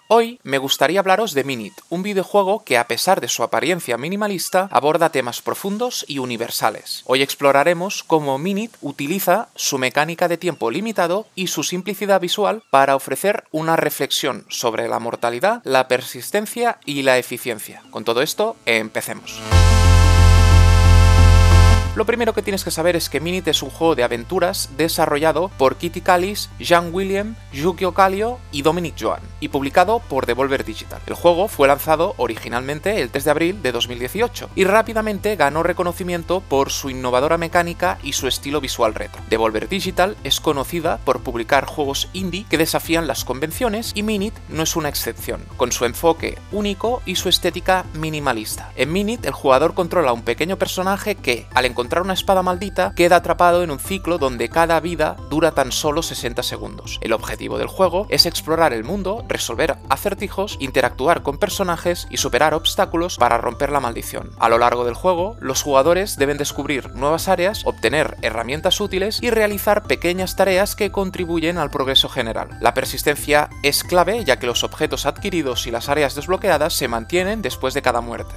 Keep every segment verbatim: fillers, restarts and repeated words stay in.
Hoy me gustaría hablaros de Minit, un videojuego que a pesar de su apariencia minimalista aborda temas profundos y universales. Hoy exploraremos cómo Minit utiliza su mecánica de tiempo limitado y su simplicidad visual para ofrecer una reflexión sobre la mortalidad, la persistencia y la eficiencia. Con todo esto, empecemos. Lo primero que tienes que saber es que Minit es un juego de aventuras desarrollado por Kitty Callis, Jean William, Yukio Kallio y Dominic Joan, y publicado por Devolver Digital. El juego fue lanzado originalmente el tres de abril de dos mil dieciocho y rápidamente ganó reconocimiento por su innovadora mecánica y su estilo visual retro. Devolver Digital es conocida por publicar juegos indie que desafían las convenciones y Minit no es una excepción, con su enfoque único y su estética minimalista. En Minit el jugador controla un pequeño personaje que, al encontrar una espada maldita, queda atrapado en un ciclo donde cada vida dura tan solo sesenta segundos. El objetivo del juego es explorar el mundo, resolver acertijos, interactuar con personajes y superar obstáculos para romper la maldición. A lo largo del juego, los jugadores deben descubrir nuevas áreas, obtener herramientas útiles y realizar pequeñas tareas que contribuyen al progreso general. La persistencia es clave, ya que los objetos adquiridos y las áreas desbloqueadas se mantienen después de cada muerte.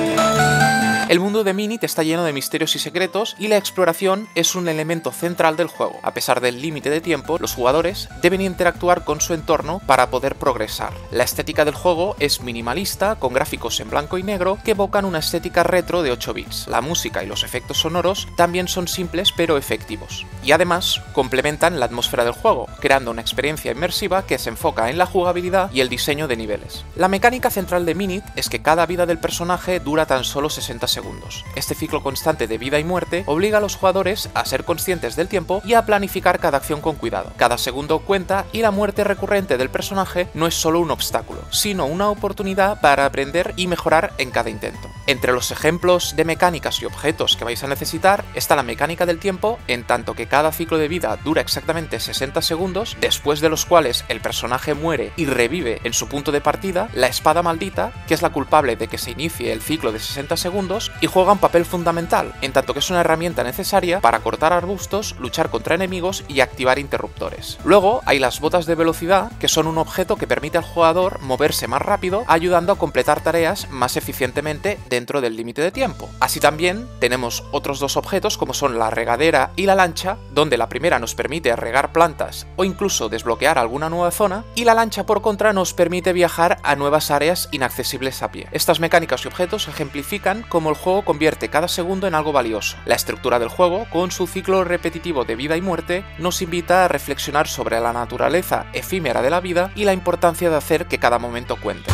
El mundo de Minit está lleno de misterios y secretos y la exploración es un elemento central del juego. A pesar del límite de tiempo, los jugadores deben interactuar con su entorno para poder progresar. La estética del juego es minimalista, con gráficos en blanco y negro que evocan una estética retro de ocho bits. La música y los efectos sonoros también son simples pero efectivos. Y además complementan la atmósfera del juego, creando una experiencia inmersiva que se enfoca en la jugabilidad y el diseño de niveles. La mecánica central de Minit es que cada vida del personaje dura tan solo sesenta segundos. Segundos. Este ciclo constante de vida y muerte obliga a los jugadores a ser conscientes del tiempo y a planificar cada acción con cuidado. Cada segundo cuenta y la muerte recurrente del personaje no es solo un obstáculo, sino una oportunidad para aprender y mejorar en cada intento. Entre los ejemplos de mecánicas y objetos que vais a necesitar está la mecánica del tiempo, en tanto que cada ciclo de vida dura exactamente sesenta segundos, después de los cuales el personaje muere y revive en su punto de partida, la espada maldita, que es la culpable de que se inicie el ciclo de sesenta segundos, y juega un papel fundamental, en tanto que es una herramienta necesaria para cortar arbustos, luchar contra enemigos y activar interruptores. Luego hay las botas de velocidad, que son un objeto que permite al jugador moverse más rápido, ayudando a completar tareas más eficientemente dentro del límite de tiempo. Así también tenemos otros dos objetos como son la regadera y la lancha, donde la primera nos permite regar plantas o incluso desbloquear alguna nueva zona, y la lancha por contra nos permite viajar a nuevas áreas inaccesibles a pie. Estas mecánicas y objetos ejemplifican cómo el juego convierte cada segundo en algo valioso. La estructura del juego, con su ciclo repetitivo de vida y muerte, nos invita a reflexionar sobre la naturaleza efímera de la vida y la importancia de hacer que cada momento cuente.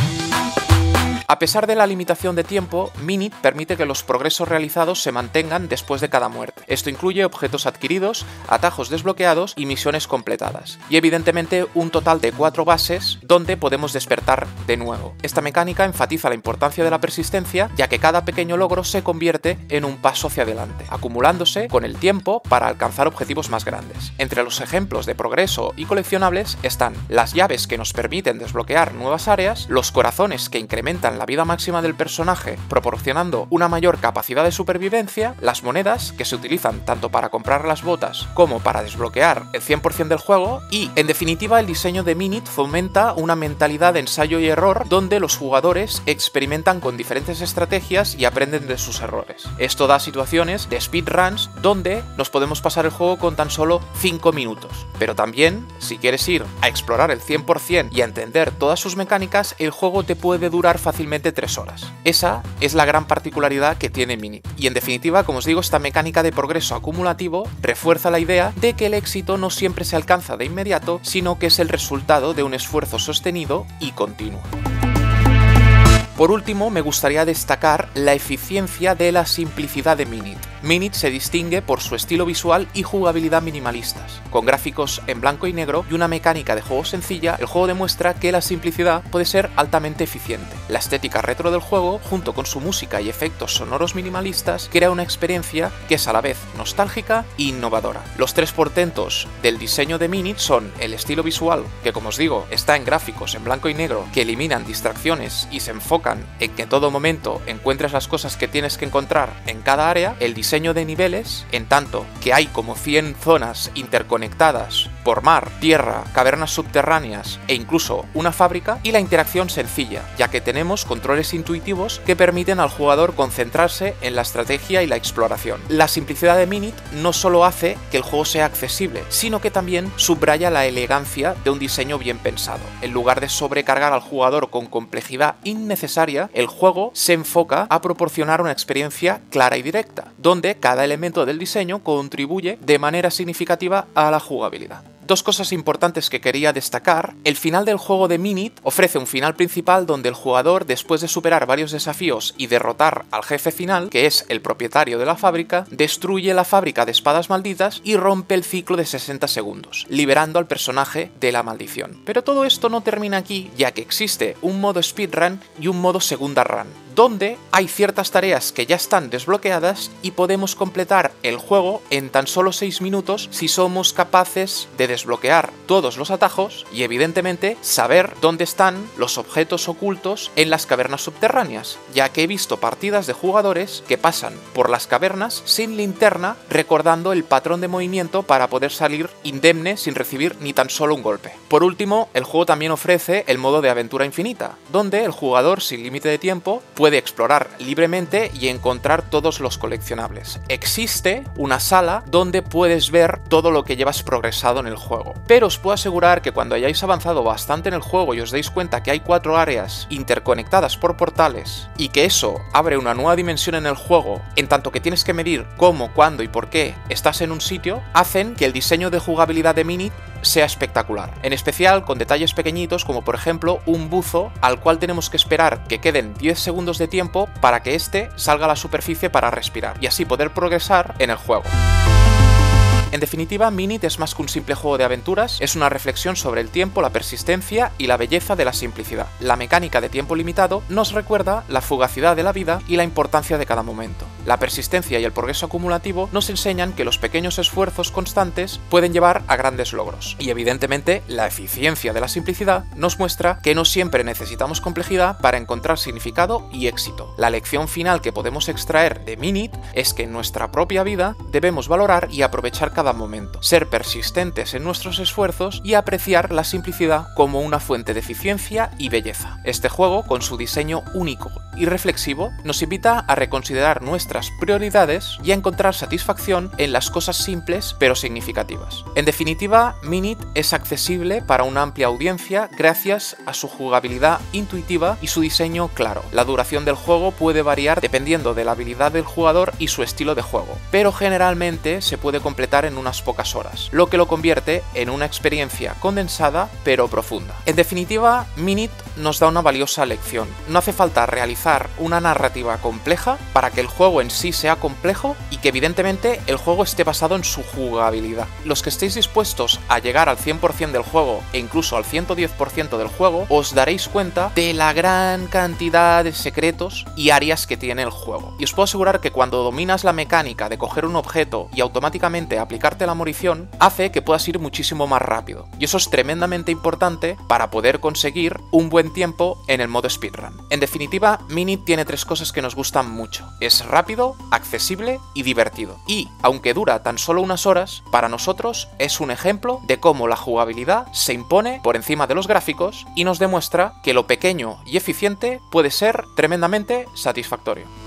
A pesar de la limitación de tiempo, Minit permite que los progresos realizados se mantengan después de cada muerte. Esto incluye objetos adquiridos, atajos desbloqueados y misiones completadas. Y evidentemente un total de cuatro bases donde podemos despertar de nuevo. Esta mecánica enfatiza la importancia de la persistencia, ya que cada pequeño logro se convierte en un paso hacia adelante, acumulándose con el tiempo para alcanzar objetivos más grandes. Entre los ejemplos de progreso y coleccionables están las llaves que nos permiten desbloquear nuevas áreas, los corazones que incrementan la vida máxima del personaje proporcionando una mayor capacidad de supervivencia, las monedas que se utilizan tanto para comprar las botas como para desbloquear el cien por cien del juego y, en definitiva, el diseño de Minit fomenta una mentalidad de ensayo y error donde los jugadores experimentan con diferentes estrategias y aprenden de sus errores. Esto da situaciones de speedruns donde nos podemos pasar el juego con tan solo cinco minutos, pero también, si quieres ir a explorar el cien por cien y a entender todas sus mecánicas, el juego te puede durar fácilmente tres horas. Esa es la gran particularidad que tiene Minit. Y en definitiva, como os digo, esta mecánica de progreso acumulativo refuerza la idea de que el éxito no siempre se alcanza de inmediato, sino que es el resultado de un esfuerzo sostenido y continuo. Por último, me gustaría destacar la eficiencia de la simplicidad de Minit. Minit se distingue por su estilo visual y jugabilidad minimalistas. Con gráficos en blanco y negro y una mecánica de juego sencilla, el juego demuestra que la simplicidad puede ser altamente eficiente. La estética retro del juego, junto con su música y efectos sonoros minimalistas, crea una experiencia que es a la vez nostálgica e innovadora. Los tres portentos del diseño de Minit son el estilo visual, que como os digo, está en gráficos en blanco y negro que eliminan distracciones y se enfocan enfocan en que en todo momento encuentres las cosas que tienes que encontrar en cada área, el diseño de niveles, en tanto que hay como cien zonas interconectadas por mar, tierra, cavernas subterráneas e incluso una fábrica, y la interacción sencilla, ya que tenemos controles intuitivos que permiten al jugador concentrarse en la estrategia y la exploración. La simplicidad de Minit no solo hace que el juego sea accesible, sino que también subraya la elegancia de un diseño bien pensado. En lugar de sobrecargar al jugador con complejidad innecesaria, el juego se enfoca a proporcionar una experiencia clara y directa, donde cada elemento del diseño contribuye de manera significativa a la jugabilidad. Dos cosas importantes que quería destacar. El final del juego de Minit ofrece un final principal donde el jugador, después de superar varios desafíos y derrotar al jefe final, que es el propietario de la fábrica, destruye la fábrica de espadas malditas y rompe el ciclo de sesenta segundos, liberando al personaje de la maldición. Pero todo esto no termina aquí, ya que existe un modo speedrun y un modo segunda run, donde hay ciertas tareas que ya están desbloqueadas y podemos completar el juego en tan solo seis minutos si somos capaces de desbloquear todos los atajos y evidentemente saber dónde están los objetos ocultos en las cavernas subterráneas, ya que he visto partidas de jugadores que pasan por las cavernas sin linterna, recordando el patrón de movimiento para poder salir indemne sin recibir ni tan solo un golpe. Por último, el juego también ofrece el modo de aventura infinita, donde el jugador sin límite de tiempo puede explorar libremente y encontrar todos los coleccionables. Existe una sala donde puedes ver todo lo que llevas progresado en el juego, pero os puedo asegurar que cuando hayáis avanzado bastante en el juego y os deis cuenta que hay cuatro áreas interconectadas por portales y que eso abre una nueva dimensión en el juego, en tanto que tienes que medir cómo, cuándo y por qué estás en un sitio, hacen que el diseño de jugabilidad de Minit sea espectacular, en especial con detalles pequeñitos como por ejemplo un buzo al cual tenemos que esperar que queden diez segundos de tiempo para que éste salga a la superficie para respirar y así poder progresar en el juego. En definitiva, Minit es más que un simple juego de aventuras, es una reflexión sobre el tiempo, la persistencia y la belleza de la simplicidad. La mecánica de tiempo limitado nos recuerda la fugacidad de la vida y la importancia de cada momento. La persistencia y el progreso acumulativo nos enseñan que los pequeños esfuerzos constantes pueden llevar a grandes logros. Y evidentemente, la eficiencia de la simplicidad nos muestra que no siempre necesitamos complejidad para encontrar significado y éxito. La lección final que podemos extraer de Minit es que en nuestra propia vida debemos valorar y aprovechar cada cada momento, ser persistentes en nuestros esfuerzos y apreciar la simplicidad como una fuente de eficiencia y belleza. Este juego, con su diseño único y reflexivo, nos invita a reconsiderar nuestras prioridades y a encontrar satisfacción en las cosas simples pero significativas. En definitiva, Minit es accesible para una amplia audiencia gracias a su jugabilidad intuitiva y su diseño claro. La duración del juego puede variar dependiendo de la habilidad del jugador y su estilo de juego, pero generalmente se puede completar en en unas pocas horas, lo que lo convierte en una experiencia condensada pero profunda. En definitiva, Minit nos da una valiosa lección. No hace falta realizar una narrativa compleja para que el juego en sí sea complejo y que evidentemente el juego esté basado en su jugabilidad. Los que estéis dispuestos a llegar al cien por cien del juego e incluso al ciento diez por ciento del juego, os daréis cuenta de la gran cantidad de secretos y áreas que tiene el juego. Y os puedo asegurar que cuando dominas la mecánica de coger un objeto y automáticamente aplicar la munición, hace que puedas ir muchísimo más rápido, y eso es tremendamente importante para poder conseguir un buen tiempo en el modo speedrun. En definitiva, Minit tiene tres cosas que nos gustan mucho: es rápido, accesible y divertido, y aunque dura tan solo unas horas, para nosotros es un ejemplo de cómo la jugabilidad se impone por encima de los gráficos y nos demuestra que lo pequeño y eficiente puede ser tremendamente satisfactorio.